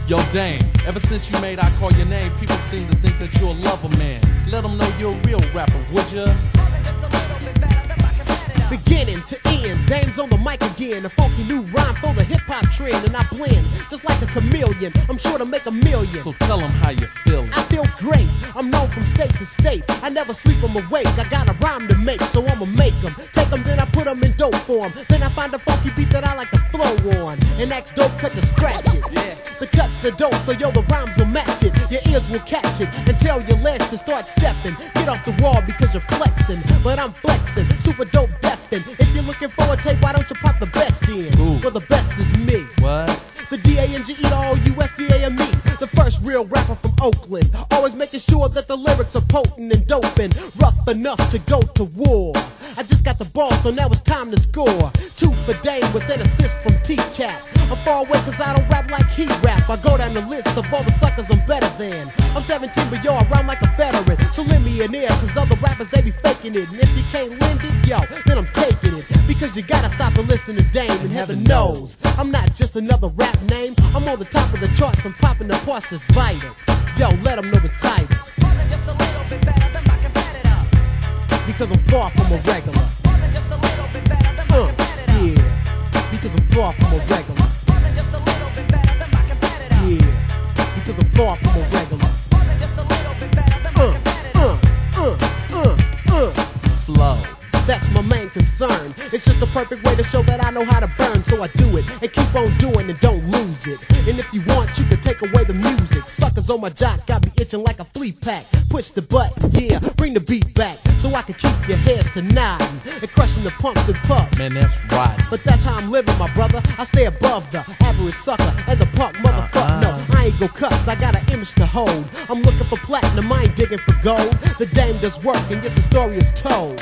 Yo, Dame, ever since you made I Call Your Name, people seem to think that you're a lover man. Let them know you're a real rapper, would ya? Beginning to end, Dame's on the mic again. A funky new rhyme for the hip-hop trend. And I blend, just like a chameleon. I'm sure to make a million. So tell them how you feeling. I feel great, I'm known from state to state. I never sleep, I'm awake, I got a rhyme to make. So I'ma make them, take them, then I put them in dope form. Then I find a funky beat that I like to flow on. And ask dope cut to scratch it. Yeah. The cuts are dope, so yo, the rhymes will match it. Your ears will catch it, and tell your legs to start stepping. Get off the wall because you're flexing. But I'm flexing, super dope deafin'. If you're looking for a tape, why don't you pop the best in? Ooh. Well, the best is me. What? The D-A-N-G-E to all USDA-M-E. The first real rapper from Oakland. Always making sure that the lyrics are potent and doping. Rough enough to go to war. I just got the ball, so now it's time to score. 2 for Dame with an assist from T-Cap. I'm far away cause I don't rap like he rap. I go down the list of all the suckers I'm better than. I'm 17 but yo, I rhyme like a veteran. So lend me an ear cause other rappers they be faking it. And if you can't lend it, yo, then I'm taking it. Because you gotta stop and listen to Dame. And heaven knows, I'm not just another rap name. I'm on the top of the charts, I'm popping the parts that's vital. Yo, let them know the title. Just a little bit better than my competitor. Because I'm far from a regular. Just a little bit better than my competitor. Yeah, because I'm far from a regular. Just a little bit better than my competitor. Yeah, because I'm far from a regular. Just a little bit better than my competitor. Flow. That's my main concern. It's just the perfect way to show that I know how to burn. So I do it and keep on doing it, don't lose it. And if you want, you can take away the music. Suckers on my jock got me itching like a 3-pack. Push the button, yeah, bring the beat back. So I can keep your heads to nodding and crushing the pumps and puffs. Man, that's right. But that's how I'm living, my brother. I stay above the average sucker and the punk motherfucker. No, I ain't go cuss, I got an image to hold. I'm looking for platinum, I ain't digging for gold. The Dame does work and yes, the story is told.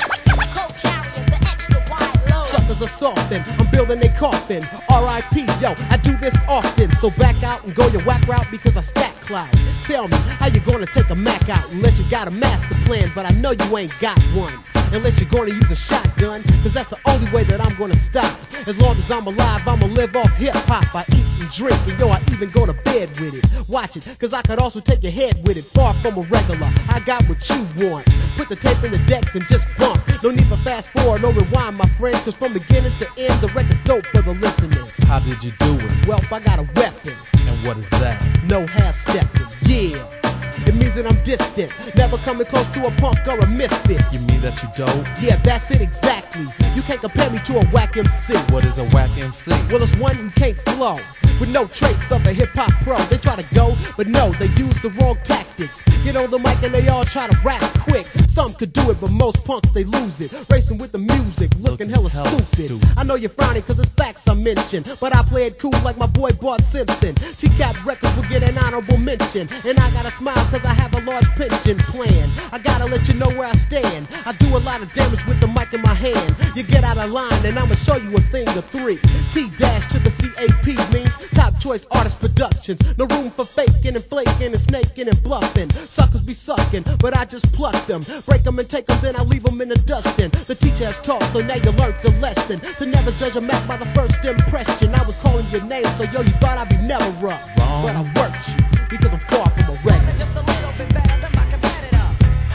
Suckers are soften, I'm building a coffin. R.I.P. yo, I do this often. So back out and go your whack route because I stack clout. Tell me, how you gonna take a Mac out unless you got a master plan? But I know you ain't got one. Unless you're gonna use a shotgun, cause that's the only way that I'm gonna stop. As long as I'm alive, I'ma live off hip-hop. I eat and drink, and yo, I even go to bed with it. Watch it, cause I could also take your head with it. Far from a regular, I got what you want. Put the tape in the deck and just bump. No need for fast forward, no rewind, my friends. Cause from beginning to end, the record's dope for the listening. How did you do it? Well, I got a weapon. And what is that? No half-stepping, yeah. It means that I'm distant, never coming close to a punk or a misfit. You mean that you dope? Yeah, that's it exactly. You can't compare me to a whack MC. What is a whack MC? Well, it's one who can't flow, with no traits of a hip-hop pro. They try to go, but no, they use the wrong tactics. Get on the mic and they all try to rap quick. Some could do it, but most punks, they lose it. Racing with the music, looking hella stupid. I know you're frowning cause it's facts I mention, but I play it cool like my boy Bart Simpson. T-Cap Records will get an honorable mention, and I gotta smile cause I have a large pension plan. I gotta let you know where I stand. I do a lot of damage with the mic in my hand. You get out of line and I'ma show you a thing or three. T-dash to the C-A-P means Top Choice Artist Productions. No room for faking and flaking and snaking and bluffing. Suckers be sucking, but I just pluck them. Break them and take them, then I leave them in the dustbin. The teacher has taught, so now you learned the lesson. To never judge a map by the first impression. I was calling your name, so yo, you thought I'd be never rough. Wrong. But I worked you, because I'm far from a regular. Just a little bit better than my competitor.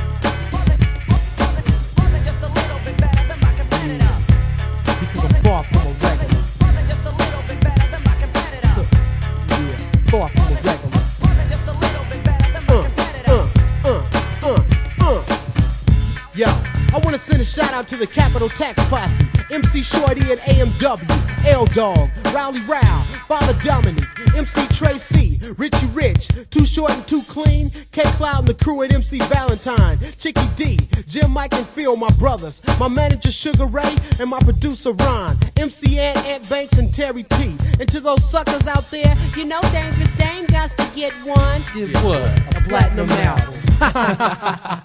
Just a little bit better than my competitor. Because I'm far from a regular. Just a little bit better than my competitor. Yeah, far from a regular. Just a little bit better than my competitor. Yo, I wanna send a shout out to the Capital Tax Posse, MC Shorty and AMW, L-Dog, Rowley Row, Father Dominic, MC Tracy, Richie Rich, Too Short and Too Clean, K-Cloud and the crew at MC Valentine, Chicky D, Jim, Mike and Phil, my brothers, my manager Sugar Ray, and my producer Ron, MC Ant Banks and Terry T. And to those suckers out there, you know Dangerous Dame got to get one. Get what? A platinum album.